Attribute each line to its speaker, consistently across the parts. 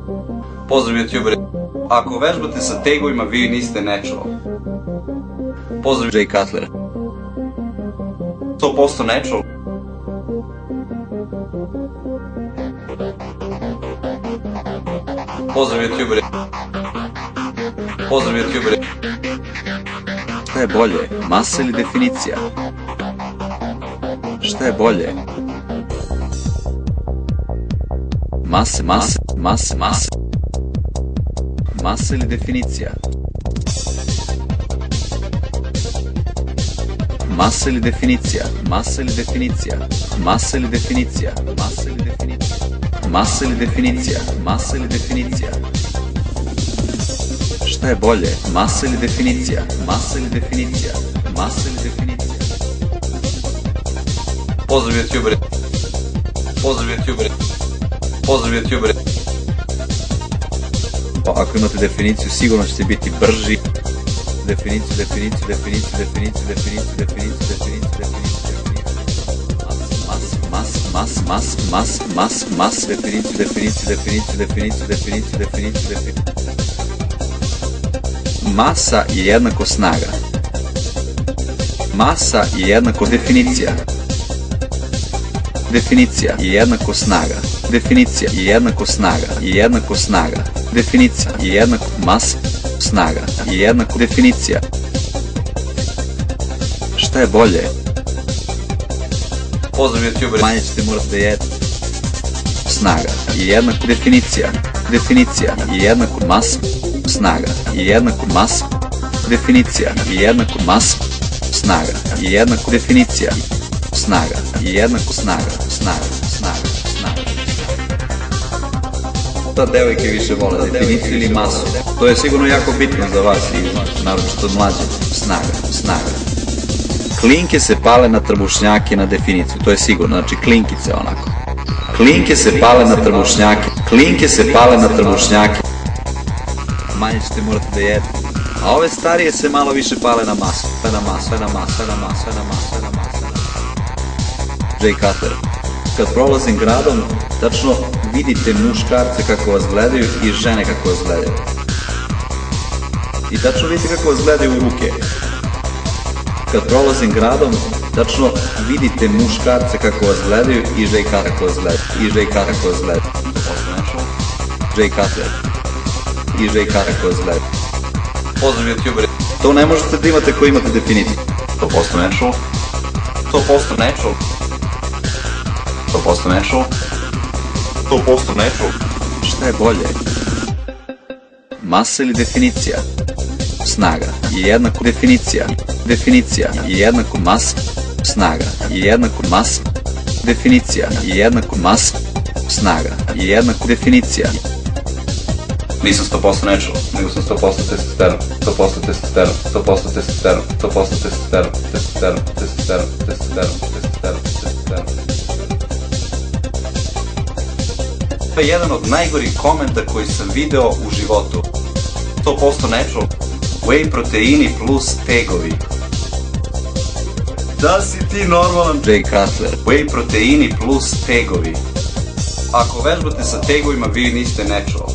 Speaker 1: Pozdrav YouTuberi. Ako vežbate sa tegovima, vi niste natural. Pozdrav Jay Cutler. 100% natural. Pozdrav YouTuberi. Pozdrav YouTuberi.
Speaker 2: Šta je bolje, masa ili definicija? Šta je bolje? Masa ili definicija? Masa ili definicija? Masa ili definicija? Masa ili definicija? Masa ili definicija? Masa ili definicija? Masa ili definicija? Šta je bolje, masa ili definicija? Masa ili definicija? Masa ili definicija?
Speaker 1: Pozdrav YouTuberi. Pozdrav YouTuberi. Pozdrav YouTuberi.
Speaker 2: Pa ako imate definiciju, sigurno ćete biti brži. Definiciju. Masa je jednako snaga. Masa je jednako definicija. Definicija je jednako snaga. Definicija je jednako snaga. Jednako snaga. Definicija je jednako masa. Snaga je jednako definicija. Šta je bolje?
Speaker 1: Pozdrav YouTuberi.
Speaker 2: Manje ćete morati da jedete. Snaga je jednako definicija. Definicija je jednako masa. Snaga je jednako masa. Definicija je jednako masa. Snaga je jednako definicija. Snaga je jednako snaga. Snaga. Šta devojke više vole, definiciju ili masu? To je sigurno jako bitno za vas i naročito mlađe. Snaga. Klinke se pale na trbušnjake na definiciju, to je sigurno, znači klinkice onako. Klinke se pale na trbušnjake. Klinke se pale na trbušnjake. Manje ćete morati da jedete. A ove starije se malo više pale na masu. Jay Cutler. Kad prolazim gradom, tačno vidite muškarce kako vas gledaju i žene kako vas gledaju. I tačno vidite kako vas gledaju u ruke. Kad prolazim gradom, tačno vidite muškarce kako vas gledaju i Jay Cutler kako vas gledaju. Jay Cutler. I Jay Cutler kako vas gledaju.
Speaker 1: Pozdrav YouTuberi.
Speaker 2: To ne možete da imate ko imate definiciju.
Speaker 1: 100% natural. 100% natural. 100% natural. 100% natural.
Speaker 2: Šta je bolje? Masa ili definicija? Snaga je jednako definicija. Definicija je jednako masa. Snaga je jednako masa. Definicija je jednako masa. Snaga je jednako definicija.
Speaker 1: Nisam 100% natural, nego sam 100% testosteron. 100% testosteron. 100% testosteron. 100% testosteron. To je jedan od najgorih komenta koji sam video u životu. 100% natural. Whey proteini plus tegovi. Da si ti normalan?
Speaker 2: Jay Cutler.
Speaker 1: Whey proteini plus tegovi. Ako vežbate sa tegovima, vi niste natural.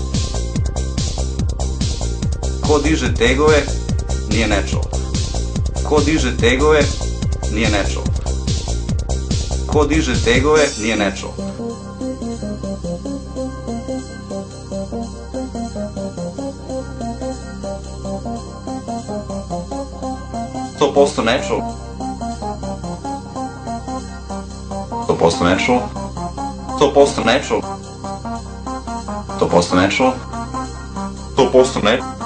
Speaker 1: Ko diže tegove, nije natural. Ko diže tegove, nije natural. Ko diže tegove, nije natural. To posto natural. 100% natural. 100% natural. 100% natural. 100% natural.